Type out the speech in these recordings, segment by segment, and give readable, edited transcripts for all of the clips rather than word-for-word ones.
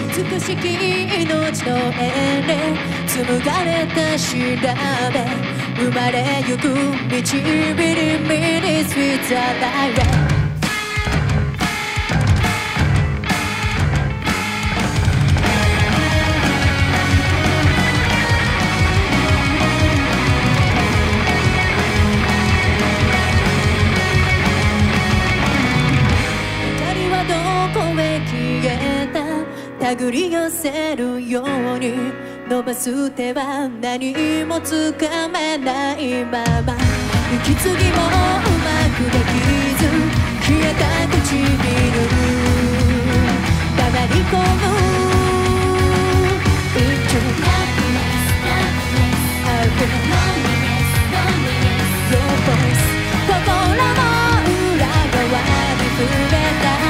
美しき命の縁で紡がれた調べ生まれゆく導りミニスイーツアダイレ手繰り寄せるように伸ばす手は何もつかめないまま息継ぎもうまくできず消えた唇黙り込む Into happiness, I'll be your voice 心の裏側に触れた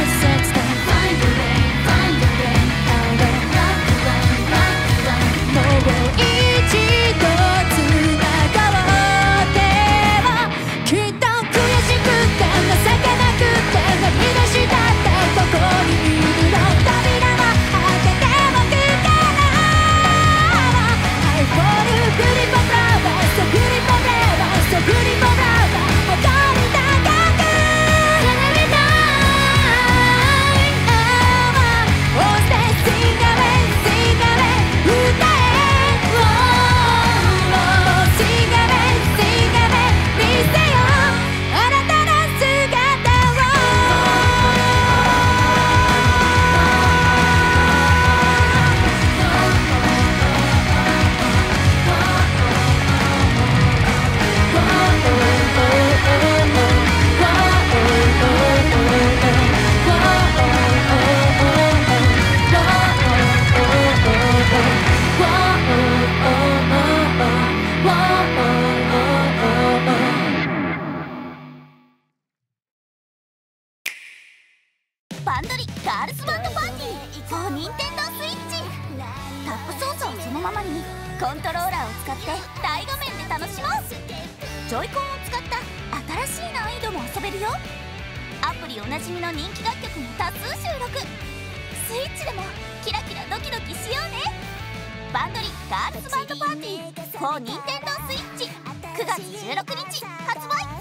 バンドリガールズバンドパーティー for 任天堂スイッチ。タップ操作をそのままにコントローラーを使って大画面で楽しもう。ジョイコンを使った新しい難易度も遊べるよ。アプリおなじみの人気楽曲も多数収録。スイッチでもキラキラドキドキしようね。バンドリガールズバンドパーティー for 任天堂スイッチ9月16日発売。